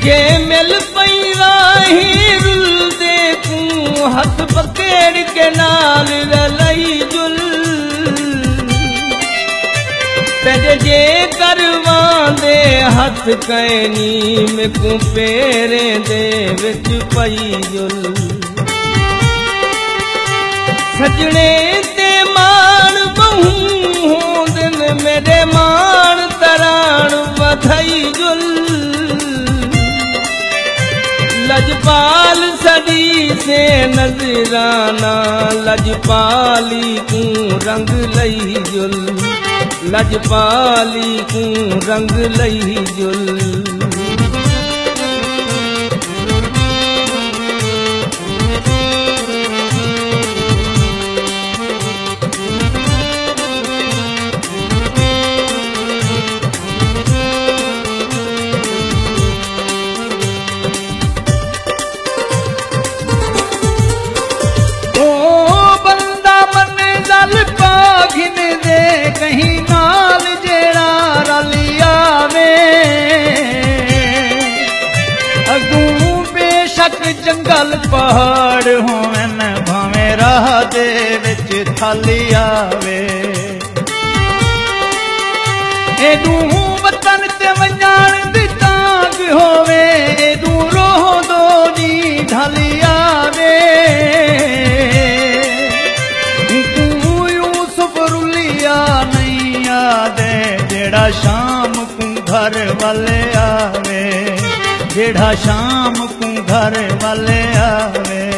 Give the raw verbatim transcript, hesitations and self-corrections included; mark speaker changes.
Speaker 1: जे मिल पई राही रुल दे तूं हथ पकेड़ के नाल रलई जुल तेरे जे करवां दे हथ कैनी में को पेरे दे विच पई जुल सजने ते मान बहु होंदन मेरे मान तराण वधई जुल लजपाल सदी से नजराना लजपाली तू रंग लई जुल लजपाली तू रंग लई जुल कहीं नाल जेड़ा रलिया वे अगू बेशक जंगल पहाड़ होवन भावे राह दे विच थाली आवे एदू वतन ते वंजाण दी तांग होवे एदू रोह दो दी ढाली आवे जेड़ा शाम को घर वाले आवे जेड़ा शाम को घर वाले आवे